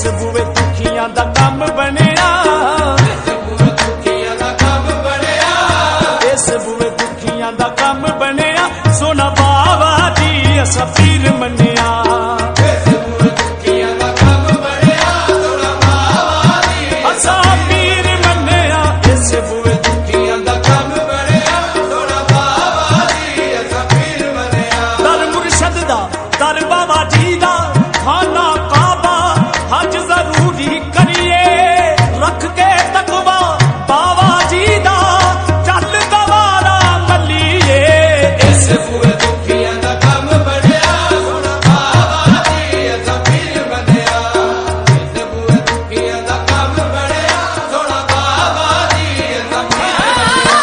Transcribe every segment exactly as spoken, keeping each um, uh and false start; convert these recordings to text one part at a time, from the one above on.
बूए दुखियां दा कम बनिया, इस बूए दुखियां दा कम बनिया, इस बूए दुखियां दा कम बनिया। सोना बाबा जी असा पीर मनिया, इस बूए दुखियां दा कम बनिया। सोना बाबा जी असा पीर मनिया, इस बूए दुखियां दा कम बनिया। सोना बाबा जी असा पीर मनिया। दर मुर्शद दा दर बाबा जी दा खाना काबा हज जरूरी करिए, रख के तकवा बाबा जी दा चल गवारा मलिए। इस बूए दुखियां दा कम बनिया, सोना बाबा जी असा पीर बनिया। इस बूए दुखियां दा कम बनिया, सोना बाबा जी असा पीर बनिया।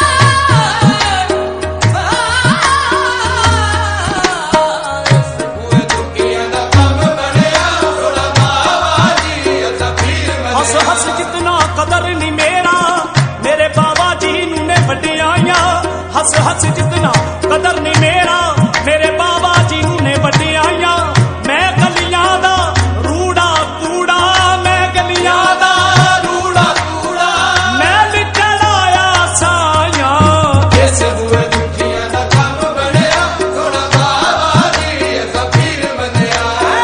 इस बूए दुखियां दा कम बनिया, सोना बाबा जी असा पीर बनिया। हस हस जितना कदर नहीं मेरा मेरे बाबा जी नू ने वड्डियां, हस हस जितना कदर नहीं मेरा मेरे बाबा जी नू ने वड्डियां। मैं गलियां दा रूड़ा कूड़ा, मैं गलियां दा रूड़ा कूड़ा, मैं लिखण आया साया। इस बूए दुखियां दा कम बनिया, सोना बाबा जी असा पीर बनिया।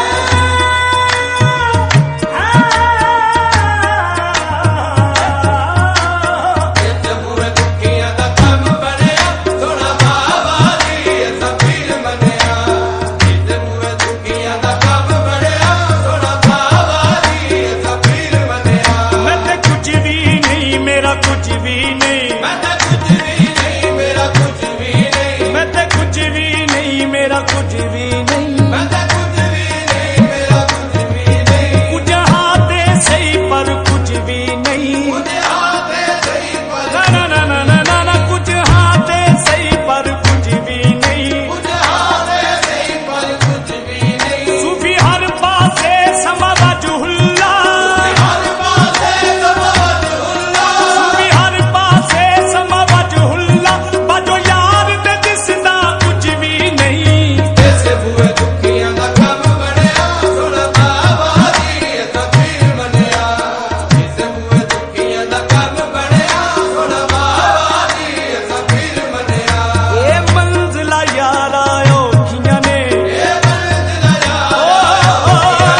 इस बूए दुखियां दा कम बनिया, सोना बाबा जी असा पीर बनिया। इस बूए दुखियां दा कम बनिया, सोना बाबा जी असा पीर बनिया। मैं ते कुछ भी नहीं मेरा कुछ भी नहीं, मैं ते कुछ भी नहीं मेरा कुछ भी नहीं, मैं ते कुछ भी नहीं मेरा कुछ भी नहीं, मैं ते कुछ भी नहीं मेरा कुछ भी नहीं। कुछ हाथे सही पर कुछ भी नहीं, कुछ हाथे सही पर ना ना ना ना ना ना, कुछ हाथे सही पर कुछ भी नहीं, कुछ हाथे सही पर कुछ भी नहीं। सूफी हर पासे समा वजहुल्ला, हर पासे समा वजहुल्ला, सूफी हर पासे समा वजहुल्ला। बाजो यार ते दिसदा कुछ भी नहीं। इस बूए दुखियां दा कम बनिया, सोना बाबा जी असा पीर बनिया। इस बूए दुखियां दा कम बनिया, सोना बाबा जी असा पीर बनिया। ए मंजिला यारा औखियां ने, ए मंजिला यारा,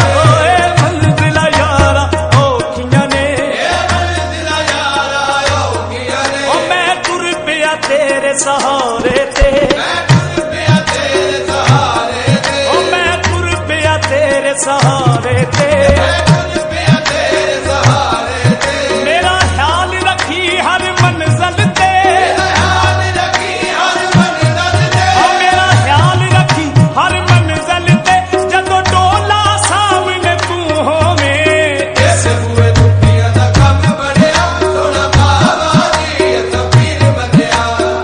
ए मंजिला यारा औखियां ने, ए मंजिला यारा औखियां ने। ओ मैं तुर पिया तेरे सहारे ते, मैं तुर पिया तेरे सहारे ते, ओ मैं तुर पिया तेरे सहारे ते, मैं तुर पिया तेरे सहारे ते। मेरा ख्याल रखी हर मंजिल ते, मेरा ख्याल रखी हर मंजिल ते, ओ मेरा ख्याल रखी हर मंजिल ते। जदों डोला सामने तू होवे। इस बूए दुखियां दा कम बनिया, सोना बाबा जी असा पीर बनिया।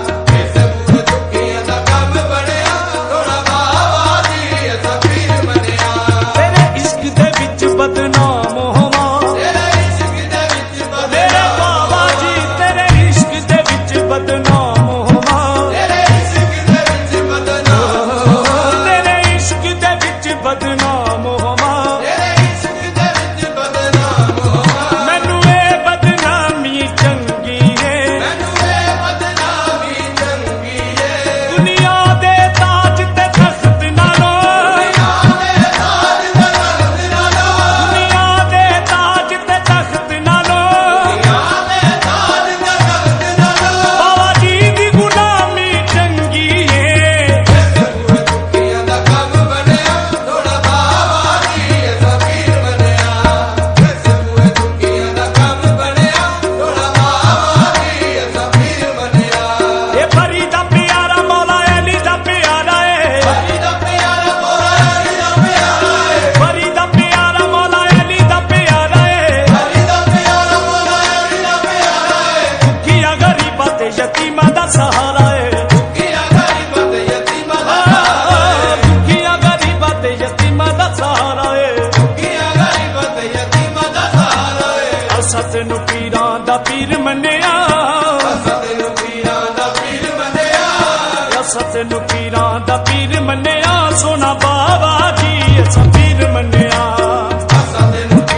इस बूए दुखियां दा कम बनिया, सोना बाबा जी असा पीर बनिया। तेरे इश्क दे विच बदनाम होवां, तेरे इश्क दे विच मेरे बाबा जी तेरे इश्क दे विच बदनाम होवां, तेरे इश्क दे विच बदनाम होवां, तेरे इश्क दे विच बदनाम होवां, तेरे इश्क दे विच बदनाम होवां। मैनू ए बदनामी चंगी है, मैनू ए बदनामी चंगी है। दुनिया दे ताज ते तख्त नालों, दुनिया दे ताज ते तख्त नालों, दुनिया दे ताज ते तख्त नालों, दुनिया दे ताज ते तख्त नालों। बाबा जी दी गुलामी चंगी है। इस बूए दुखियां दा कम बनिया, सोना बाबा जी असा पीर बनिया। इस बूए दुखियां दा कम बनिया, सोना बाबा जी असा पीर बनिया। ए फरी दा प्यारा मौला अली दा प्यारा है, फरी दा प्यारा मौला अली दा प्यारा है, फरी दा प्यारा मौला अली दा प्यारा है, फरी दा प्यारा मौला अली दा प्यारा है। दुखिया गरीबा ते यतीमा दा सहारा है, दुखिया गरीबा ते यतीमा दा सहारा है, दुखिया गरीबा ते यतीमा दा सहारा है, दुखिया गरीबा ते यतीमा दा सहारा है। असा तेनू पीरां दा पीर मनिया, असा तेनू पीरां दा पीर मनिया, असा तेनू पीरां दा पीर मनिया। सोना बाबा जी असा पीर मनिया, असा तेनू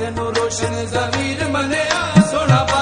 ਤੈਨੂੰ ਰੋਸ਼ਨ ਜ਼ਮੀਰ ਮੰਨਿਆ ਸੋਹਣਾ